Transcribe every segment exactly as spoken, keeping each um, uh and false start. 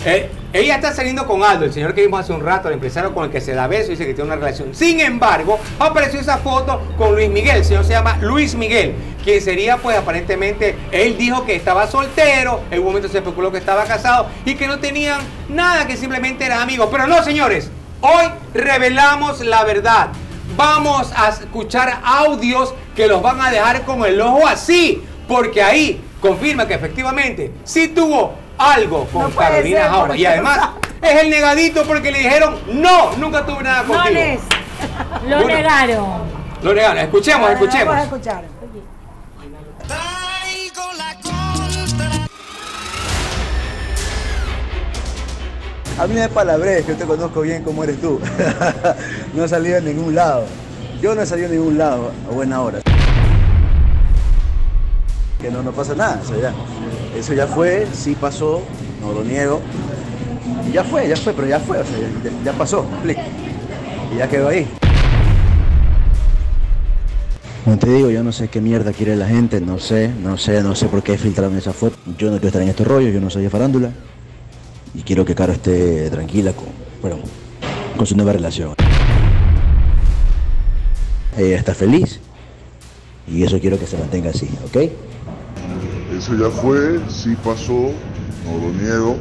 Eh, ella está saliendo con Aldo, el señor que vimos hace un rato, el empresario con el que se da beso y dice que tiene una relación. Sin embargo, apareció esa foto con Luis Miguel. El señor se llama Luis Miguel, quien sería, pues, aparentemente, él dijo que estaba soltero, en un momento se especuló que estaba casado y que no tenían nada, que simplemente eran amigos. Pero no, señores, hoy revelamos la verdad. Vamos a escuchar audios que los van a dejar con el ojo así, porque ahí confirma que efectivamente sí tuvo algo con no Carolina Jaume. Y además es el negadito porque le dijeron no, nunca tuve nada contigo. No les. Lo bueno, negaron. Lo negaron. Escuchemos, Ahora, escuchemos. Vamos a escuchar. A mí me palabré, que yo te conozco bien como eres tú. No he salido a ningún lado. Yo no he salido a ningún lado a buena hora. Que no, no pasa nada, eso ya, eso ya fue, sí pasó, no lo niego. Ya fue, ya fue, pero ya fue, o sea, ya, ya pasó, clic. Y ya quedó ahí. Como te digo, yo no sé qué mierda quiere la gente, no sé, no sé, no sé por qué filtraron esa foto. Yo no quiero estar en estos rollos, yo no soy de farándula. Y quiero que Caro esté tranquila con, bueno, con su nueva relación. Ella está feliz y eso quiero que se mantenga así, ¿ok? Eso ya fue, sí pasó, no lo niego.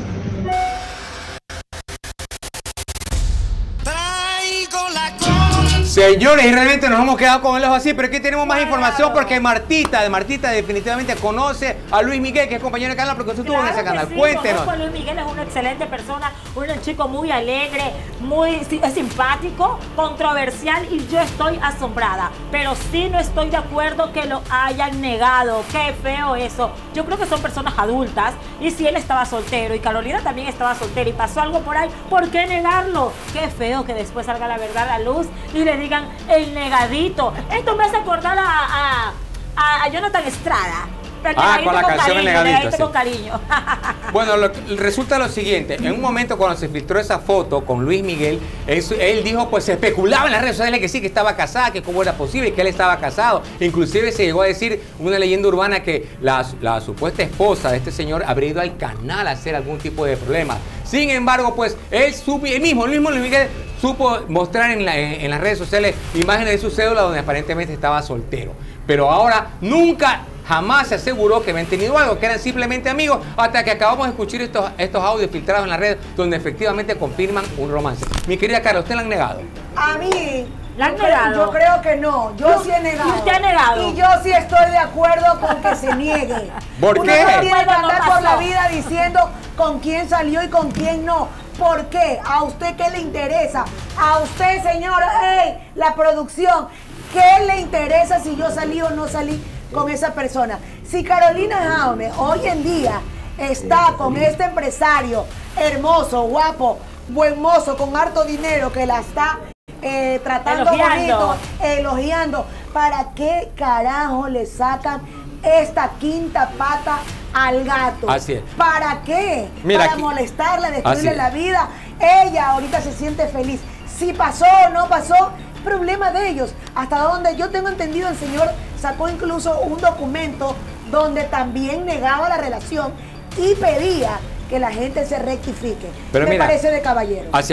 Señores, y realmente nos hemos quedado con el ojo así, pero aquí tenemos más información porque Martita, de Martita definitivamente conoce a Luis Miguel, que es compañero de canal, porque usted estuvo en ese canal. Sí, cuéntenos. Luis Miguel es una excelente persona, un chico muy alegre, muy simpático, controversial, y yo estoy asombrada. Pero sí no estoy de acuerdo que lo hayan negado. Qué feo eso. Yo creo que son personas adultas, y si él estaba soltero y Carolina también estaba soltera y pasó algo por ahí, ¿por qué negarlo? Qué feo que después salga la verdad a la luz y le digan el negadito. Esto me hace acordar a, a, a Jonathan Estrada. Ah, con la con canción cariño, El Negadito, sí. Con cariño. Bueno, lo, resulta lo siguiente. En un momento cuando se filtró esa foto con Luis Miguel, él, él dijo, pues se especulaba en las redes sociales que sí, que estaba casada, que cómo era posible, que él estaba casado. Inclusive se llegó a decir una leyenda urbana que la, la supuesta esposa de este señor habría ido al canal a hacer algún tipo de problema. Sin embargo, pues él supo, él mismo, el mismo Luis Miguel supo mostrar en, la, en, en las redes sociales imágenes de su cédula donde aparentemente estaba soltero. Pero ahora nunca... jamás se aseguró que habían tenido algo, que eran simplemente amigos, hasta que acabamos de escuchar estos, estos audios filtrados en la red, donde efectivamente confirman un romance. Mi querida Carla, ¿usted la han negado? A mí, ¿la han yo, negado? Creo, yo creo que no, yo, yo sí he negado. ¿Y usted ha negado? Y yo sí estoy de acuerdo con que se niegue. ¿Por Uno qué? no tiene que Bueno, no andar por la pasó. vida diciendo con quién salió y con quién no. ¿Por qué? ¿A usted qué le interesa? A usted, señor, hey, la producción, ¿qué le interesa si yo salí o no salí con esa persona? Si Carolina Jaume hoy en día está con este empresario hermoso, guapo, buen mozo, con harto dinero, que la está eh, tratando Elogiando. bonito, elogiando, ¿para qué carajo le sacan esta quinta pata al gato? Así es. ¿Para qué? Mira, Para aquí- molestarle, destruirle Así la es. vida. Ella ahorita se siente feliz. Si pasó o no pasó, problema de ellos. Hasta donde yo tengo entendido, el señor sacó incluso un documento donde también negaba la relación y pedía que la gente se rectifique. Pero Me mira, parece de caballero. Así